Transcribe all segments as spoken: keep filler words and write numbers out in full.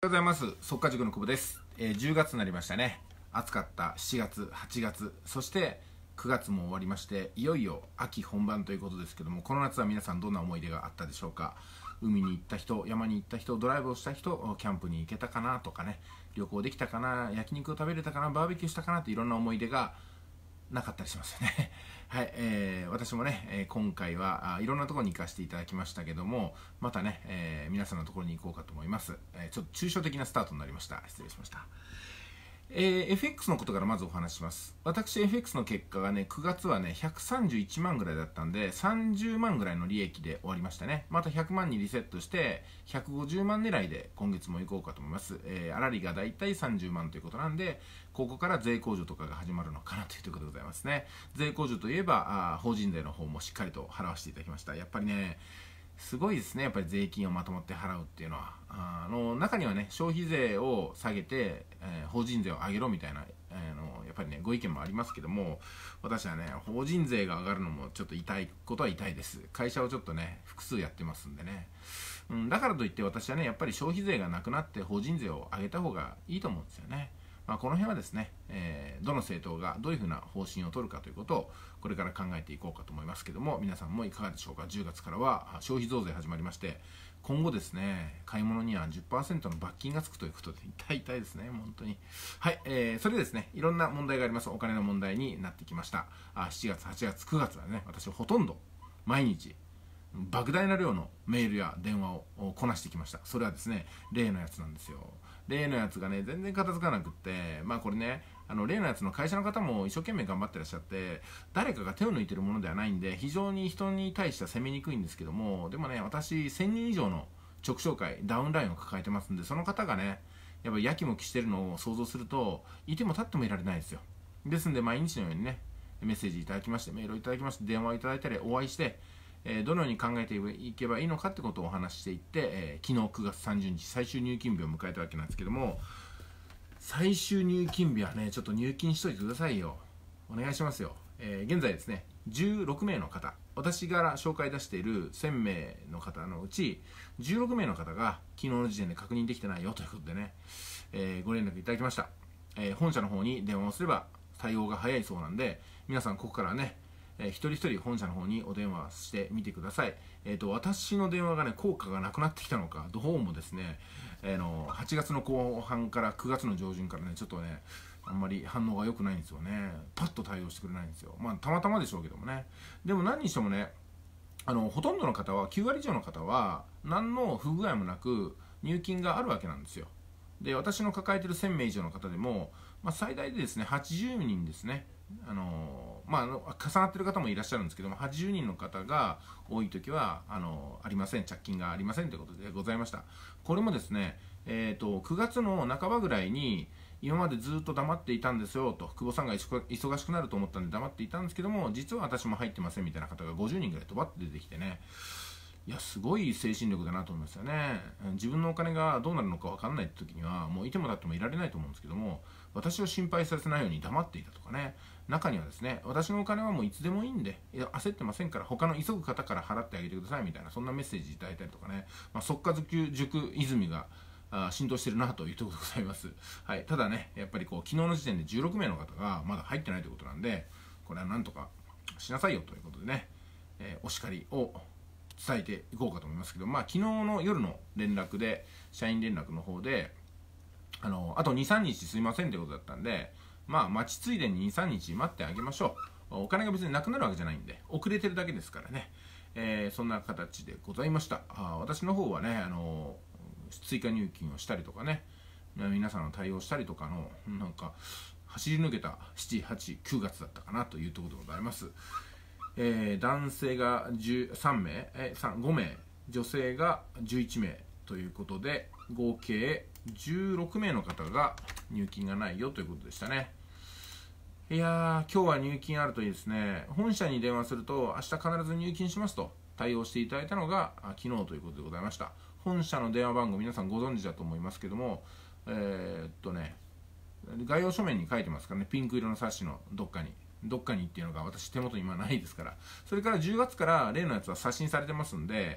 おはようございます。速稼塾の久保です、えー、じゅうがつになりましたね。暑かったしちがつ、はちがつ、そしてくがつも終わりまして、いよいよ秋本番ということですけども、この夏は皆さんどんな思い出があったでしょうか。海に行った人、山に行った人、ドライブをした人、キャンプに行けたかなとかね、旅行できたかな、焼肉を食べれたかな、バーベキューしたかなっていろんな思い出がなかったりしますよね。はい、えー、私もね、えー、今回はいろんなところに行かせていただきましたけども、またね、えー、皆さんのところに行こうかと思います。えー、ちょっと抽象的なスタートになりました。失礼しました。えー、エフエックス のことからまずお話しします。私 エフエックス の結果がね、くがつはねひゃくさんじゅういちまんぐらいだったんで、さんじゅうまんぐらいの利益で終わりましたね。またひゃくまんにリセットしてひゃくごじゅうまん狙いで今月も行こうかと思います。えー、粗利がだいたいさんじゅうまんということなんで、ここから税控除とかが始まるのかなということでございますね。税控除といえばあ法人税の方もしっかりと払わせていただきました。やっぱりね、すごいですね。やっぱり税金をまとまって払うっていうのは、あの中にはね、消費税を下げて、えー、法人税を上げろみたいな、えー、のやっぱりねご意見もありますけども、私はね、法人税が上がるのもちょっと痛いことは痛いです。会社をちょっとね複数やってますんでね、うん、だからといって私はね、やっぱり消費税がなくなって法人税を上げた方がいいと思うんですよね。まあ、この辺はですね、えー、どの政党がどういうふうな方針を取るかということをこれから考えていこうかと思いますけども、皆さんもいかがでしょうか。じゅうがつからは消費増税始まりまして、今後ですね、買い物には じゅっパーセント の罰金がつくということで、痛い痛いですね、本当に。はい、えー、それでですね、いろんな問題があります。お金の問題になってきました。あしちがつ、はちがつ、くがつはね、私ほとんど毎日莫大な量のメールや電話をこなしてきました。それはですね、例のやつなんですよ。例のやつがね、全然片付かなくって、まあこれね、あの例のやつの会社の方も一生懸命頑張ってらっしゃって、誰かが手を抜いてるものではないんで、非常に人に対しては攻めにくいんですけども、でもね、私せんにん以上の直紹介、ダウンラインを抱えてますんで、その方がね、やっぱりやきもきしてるのを想像すると、いても立ってもいられないですよ。ですんで、毎日のようにね、メッセージいただきまして、メールをいただきまして、電話をいただいたり、お会いして、えー、どのように考えていけばいいのかってことをお話ししていって、えー、昨日くがつさんじゅうにち最終入金日を迎えたわけなんですけども、最終入金日はね、ちょっと入金しといてくださいよ。お願いしますよ。えー、現在ですね、じゅうろくめいの方、私が紹介出しているせんめいの方のうちじゅうろくめいの方が昨日の時点で確認できてないよということでね、えー、ご連絡いただきました。えー、本社の方に電話をすれば対応が早いそうなんで、皆さんここからね、えー、一人一人本社の方にお電話してみてください。えーと、私の電話がね、効果がなくなってきたのか、どうもですね、えー、のはちがつの後半からくがつの上旬からね、ちょっとね、あんまり反応が良くないんですよね。パッと対応してくれないんですよ。まあ、たまたまでしょうけどもね。でも何にしてもね、あのほとんどの方は、きゅうわり以上の方は、何の不具合もなく入金があるわけなんですよ。で、私の抱えているせんめい以上の方でも、まあ、最大でですね、はちじゅうにんですね。あのまあ、重なっている方もいらっしゃるんですけども、はちじゅうにんの方が多いときはあのありません、着金がありませんということでございました。これもですね、えーと、くがつの半ばぐらいに、今までずっと黙っていたんですよと、久保さんが忙しくなると思ったんで黙っていたんですけども、実は私も入ってませんみたいな方がごじゅうにんぐらいとばって出てきてね、いや、すごい精神力だなと思いますよね。自分のお金がどうなるのか分かんないって時には、もういても立ってもいられないと思うんですけども、私を心配させないように黙っていたとかね、中にはですね、私のお金はもういつでもいいんで、いや焦ってませんから、他の急ぐ方から払ってあげてくださいみたいな、そんなメッセージいただいたりとかね、まあ、速稼塾泉があ浸透してるなというところでございます。はい、ただね、やっぱりこう昨日の時点でじゅうろくめいの方がまだ入ってないということなんで、これはなんとかしなさいよということでね、えー、お叱りを伝えていこうかと思いますけど、まあ昨日の夜の連絡で、社員連絡の方で、あのあとにさんにちすいませんということだったんで、まあ待ちついでににさんにち待ってあげましょう。お金が別になくなるわけじゃないんで、遅れてるだけですからね、えー、そんな形でございました。あ私の方はね、あの追加入金をしたりとかね、皆さんの対応したりとかの、なんか走り抜けたしち、はち、くがつだったかなというところでございます。えー、男性がじゅうさんめい、えー、ごめい、女性がじゅういちめいということで、合計じゅうろくめいの方が入金がないよということでしたね。いやー、今日は入金あるといいですね。本社に電話すると、明日必ず入金しますと対応していただいたのが昨日ということでございました。本社の電話番号、皆さんご存知だと思いますけども、えー、っとね、概要書面に書いてますからね、ピンク色の冊子のどっかに。どっかにっていうのが私手元に今ないですから。それからじゅうがつから例のやつは刷新されてますんで、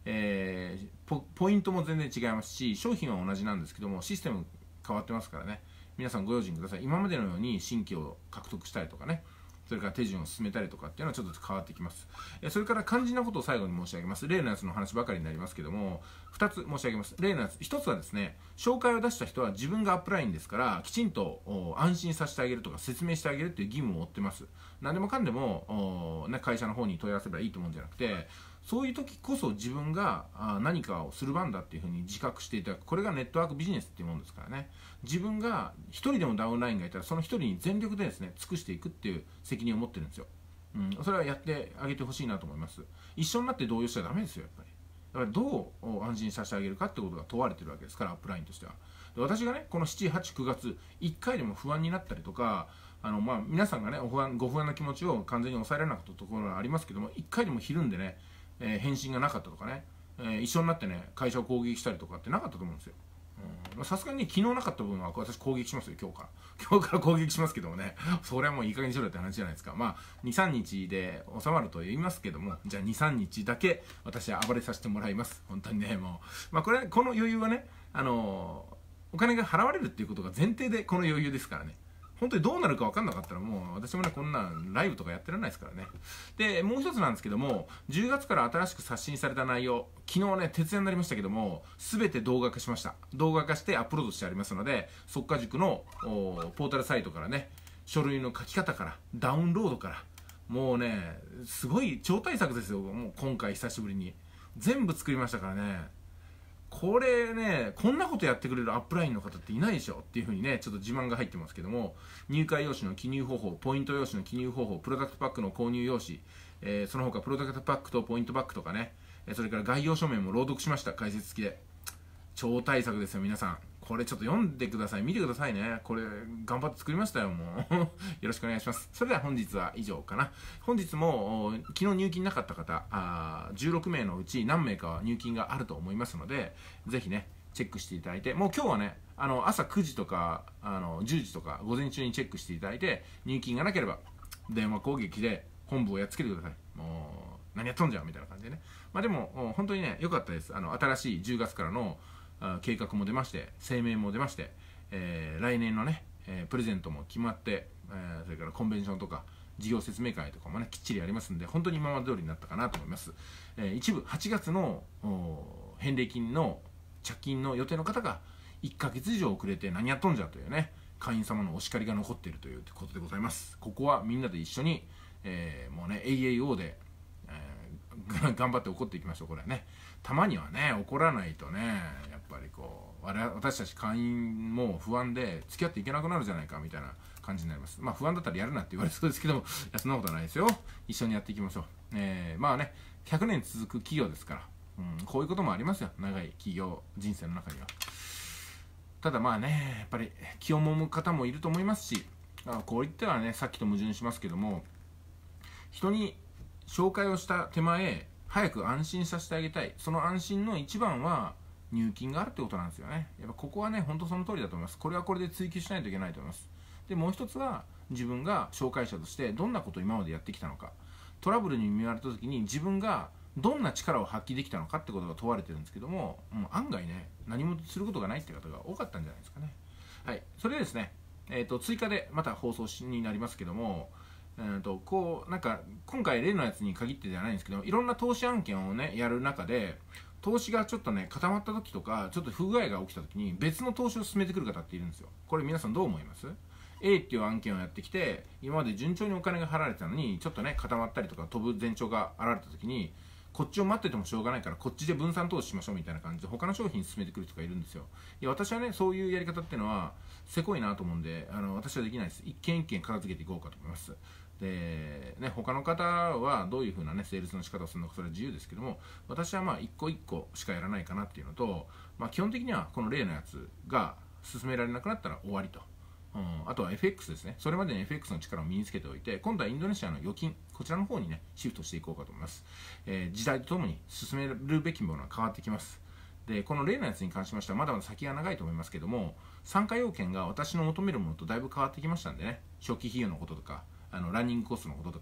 えー、ポ, ポイントも全然違いますし、商品は同じなんですけどもシステム変わってますからね、皆さんご用心ください。今までのように新規を獲得したりとかね、それから手順を進めたりとかっていうのはちょっと変わってきます。それから肝心なことを最後に申し上げます。例のやつの話ばかりになりますけども、ふたつ申し上げます。例のやつ、ひとつはですね、紹介を出した人は自分がアップラインですから、きちんと安心させてあげるとか説明してあげるっていう義務を負ってます。何でもかんでも、ね、会社の方に問い合わせればいいと思うんじゃなくて、そういう時こそ自分が何かをする番だっていうふうに自覚していただく。これがネットワークビジネスっていうものですからね。自分が一人でもダウンラインがいたら、その一人に全力でですね、尽くしていくっていう責任を持ってるんですよ。うん、それはやってあげてほしいなと思います。一緒になって動揺しちゃダメですよ、やっぱり。だからどう安心させてあげるかってことが問われてるわけですから、アップラインとしては。で、私がね、このしち、はち、くがつ、いっかいでも不安になったりとか、あのまあ皆さんがね、不安ご不安な気持ちを完全に抑えられなかったところがありますけども、いっかいでもひるんでね、えー、返信がなかったとかね、えー、一緒になってね、会社を攻撃したりとかってなかったと思うんですよ。さすがに昨日なかった部分は私攻撃しますよ、今日から。今日から攻撃しますけどもね、それはもういい加減にしろって話じゃないですか。まあ、に、さんにちで収まると言いますけども、じゃあに、さんにちだけ私は暴れさせてもらいます。本当にね、もう。まあ、これ、この余裕はね、あのー、お金が払われるっていうことが前提でこの余裕ですからね。本当にどうなるか分かんなかったらもう私もねこんなライブとかやってられないですからね。でもう一つなんですけども、じゅうがつから新しく刷新された内容、昨日ね徹夜になりましたけども、全て動画化しました。動画化してアップロードしてありますので、速稼塾のポータルサイトからね、書類の書き方からダウンロードから、もうねすごい超大作ですよ。もう今回久しぶりに全部作りましたからね。これね、こんなことやってくれるアップラインの方っていないでしょっていう風にね、ちょっと自慢が入ってますけども、入会用紙の記入方法、ポイント用紙の記入方法、プロダクトパックの購入用紙、えー、その他プロダクトパックとポイントバックとかね、それから概要書面も朗読しました、解説付きで。超大作ですよ、皆さん。これちょっと読んでください、見てくださいね。これ頑張って作りましたよ、もうよろしくお願いします。それでは本日は以上かな。本日も昨日入金なかった方あじゅうろくめいのうち何名かは入金があると思いますので、ぜひねチェックしていただいて、もう今日はねあの朝くじとかあのじゅうじとか午前中にチェックしていただいて、入金がなければ電話攻撃で本部をやっつけてください。もう何やっとんじゃんみたいな感じでね。まあでも本当にね良かったです。あの新しいじゅうがつからの計画も出まして、声明も出まして、えー、来年のね、えー、プレゼントも決まって、えー、それからコンベンションとか事業説明会とかもねきっちりやりますんで、本当に今まで通りになったかなと思います。えー、一部はちがつの返礼金の着金の予定の方がいっかげつ以上遅れて何やっとんじゃというね、会員様のお叱りが残っているということでございます。ここはみんなで一緒に、えー、もうね エーエーオー で、えー、頑張って怒っていきましょう。これはね、たまにはね怒らないとね、やっぱりこう私たち会員も不安で付き合っていけなくなるじゃないかみたいな感じになります。まあ不安だったらやるなって言われそうですけども、いやそんなことはないですよ。一緒にやっていきましょう。えー、まあねひゃくねん続く企業ですから、うん、こういうこともありますよ、長い企業人生の中には。ただまあねやっぱり気をもむ方もいると思いますし、あこう言ってはねさっきと矛盾しますけども、人に紹介をした手前早く安心させてあげたい。その安心の一番は入金があるってことなんですよね。やっぱここはね本当その通りだと思います。これはこれで追求しないといけないと思います。でもう一つは自分が紹介者としてどんなことを今までやってきたのか、トラブルに見舞われた時に自分がどんな力を発揮できたのかってことが問われてるんですけども、もう案外ね何もすることがないって方が多かったんじゃないですかね。はい、それでですね、えーと追加でまた放送しになりますけども、えーとこうなんか今回例のやつに限ってではないんですけど、いろんな投資案件をねやる中で、投資がちょっとね固まった時とかちょっと不具合が起きた時に別の投資を進めてくる方っているんですよ。これ皆さんどう思います？ A っていう案件をやってきて、今まで順調にお金が払われてたのにちょっとね固まったりとか飛ぶ前兆が現れた時に、こっちを待っててもしょうがないからこっちで分散投資しましょうみたいな感じで他の商品進めてくる人がいるんですよ。いや私はねそういうやり方っていうのはせこいなと思うんで、あの私はできないです。一件一件片付けていこうかと思います。でね、他の方はどういう風なねセールスの仕方をするのかそれは自由ですけども、私はまあ一個一個しかやらないかなっていうのと、まあ、基本的にはこの例のやつが進められなくなったら終わりと、うん、あとは エフエックス ですね。それまでに エフエックス の力を身につけておいて、今度はインドネシアの預金こちらの方にねシフトしていこうかと思います。えー、時代とともに進めるべきものは変わってきます。でこの例のやつに関しましてはまだまだ先が長いと思いますけども、参加要件が私の求めるものとだいぶ変わってきましたんでね、初期費用のこととかあのランニングコストのこととか、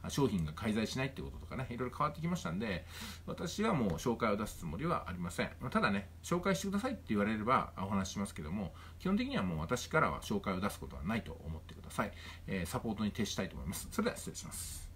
商品が介在しないってこととかね、いろいろ変わってきましたんで、私はもう紹介を出すつもりはありません。ただね、紹介してくださいって言われればお話ししますけども、基本的にはもう私からは紹介を出すことはないと思ってください。えー、サポートに徹したいと思います。それでは失礼します。